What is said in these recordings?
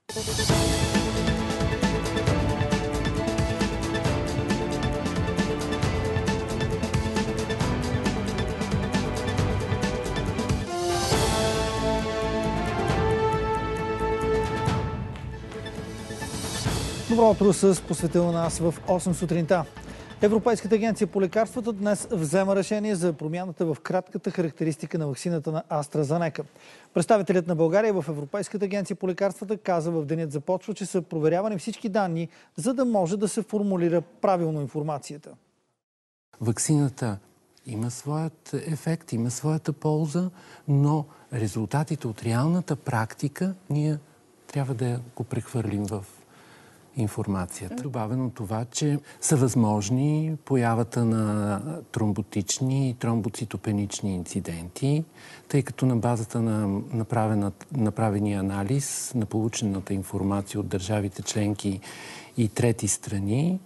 Добро утро с посветено на нас в 8 сутринта. Европейската агенция по лекарствата днес взема решение за промяната в кратката характеристика на ваксината на AstraZeneca. Представителят на България в Европейската агенция по лекарствата каза в денят започва, че са проверявани всички данни, за да може да се формулира правилно информацията. Ваксината има своят ефект, има своята полза, но резултатите от реалната практика ние трябва да го прехвърлим в информацията. Добавено това, че са възможни появата на тромботични и тромбоцитопенични инциденти, тъй като на базата на направения анализ на получената информация от държавите членки и трети страни,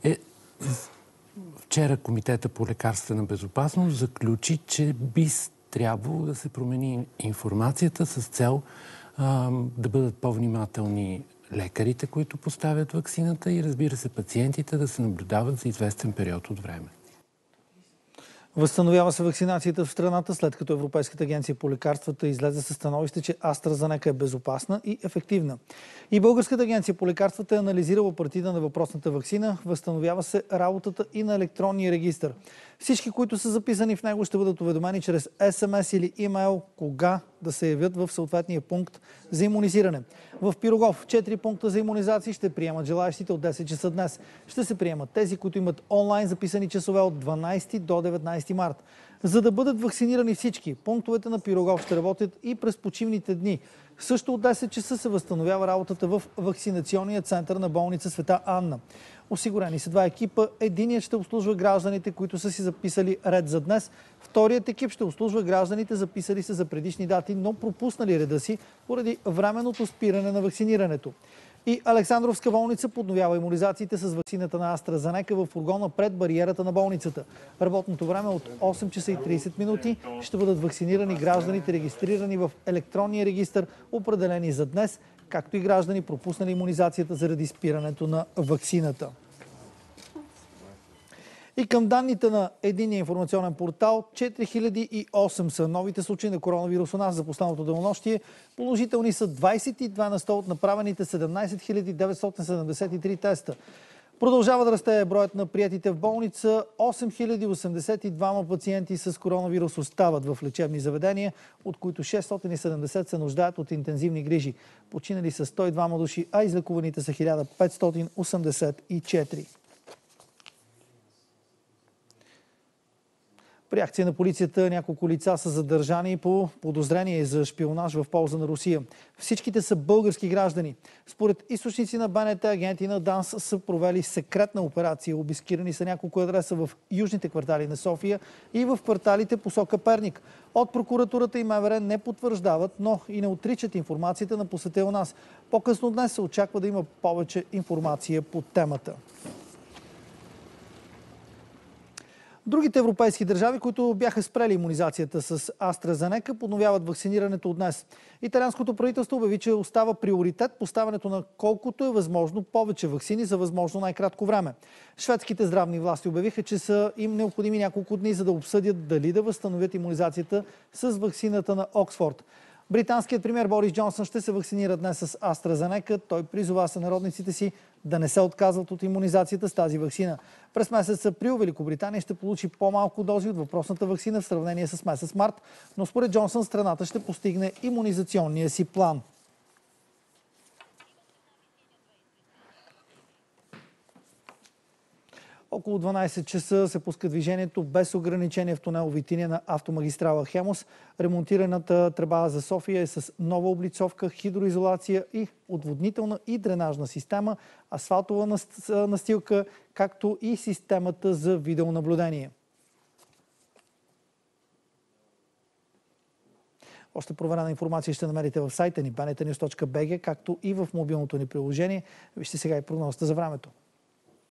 вчера Комитета по лекарствена безопасност заключи, че би трябвало да се промени информацията с цел да бъдат по-внимателни лекарите, които поставят ваксината и, разбира се, пациентите да се наблюдават за известен период от време. Възстановява се вакцинацията в страната, след като Европейската агенция по лекарствата излезе със становище, че AstraZeneca е безопасна и ефективна. И Българската агенция по лекарствата е анализирала партида на въпросната ваксина. Възстановява се работата и на електронния регистър. Всички, които са записани в него, ще бъдат уведомени чрез СМС или имейл кога да се явят в съответния пункт за имунизиране. В Пирогов 4 пункта за имунизации ще приемат желаящите от 10 часа днес. Ще се приемат тези, които имат онлайн записани часове от 12 до 19 март. За да бъдат вакцинирани всички, пунктовете на Пирогов ще работят и през почивните дни. Също от 10 часа се възстановява работата в вакцинационния център на болница Света Анна. Осигурени са 2 екипа. Единият ще обслужва гражданите, които са си записали ред за днес. Вторият екип ще обслужва гражданите, записали се за предишни дати, но пропуснали реда си поради временното спиране на вакцинирането. И Александровска болница подновява имунизациите с ваксината на AstraZeneca в фургона пред бариерата на болницата. Работното време от 8 часа и 30 минути ще бъдат вакцинирани гражданите, регистрирани в електронния регистър, определени за днес, както и граждани, пропуснали имунизацията заради спирането на ваксината. И към данните на единния информационен портал, 4008 са новите случаи на коронавирус у нас за последното денонощие. Положителни са 22 на 100 от направените 17 973 теста. Продължава да расте броят на приетите в болница. 8082 пациенти с коронавирус остават в лечебни заведения, от които 670 се нуждаят от интензивни грижи. Починали са 102 души, а излекуваните са 1584. При акция на полицията няколко лица са задържани по подозрение за шпионаж в полза на Русия. Всичките са български граждани. Според източници на БНТ, агенти на ДАНС са провели секретна операция. Обискирани са няколко адреса в южните квартали на София и в кварталите посока Перник. От прокуратурата и МВР не потвърждават, но и не отричат информацията на посетил нас. По-късно днес се очаква да има повече информация по темата. Другите европейски държави, които бяха спрели имунизацията с AstraZeneca, подновяват вакцинирането от днес. Италианското правителство обяви, че остава приоритет поставянето на колкото е възможно повече ваксини за възможно най-кратко време. Шведските здравни власти обявиха, че са им необходими няколко дни, за да обсъдят дали да възстановят имунизацията с ваксината на Оксфорд. Британският премиер Борис Джонсън ще се вакцинира днес с AstraZeneca. Той призова сънародниците си да не се отказват от имунизацията с тази ваксина. През месец април Великобритания ще получи по-малко дози от въпросната ваксина в сравнение с месец март, но според Джонсън страната ще постигне имунизационния си план. Около 12 часа се пуска движението без ограничение в тунел Витиня на автомагистрала Хемус. Ремонтираната тръба за София е с нова облицовка, хидроизолация и отводнителна и дренажна система, асфалтова настилка, както и системата за видеонаблюдение. Още проверена информация ще намерите в сайта ни bntnews.bg, както и в мобилното ни приложение. Вижте сега и прогнозата за времето.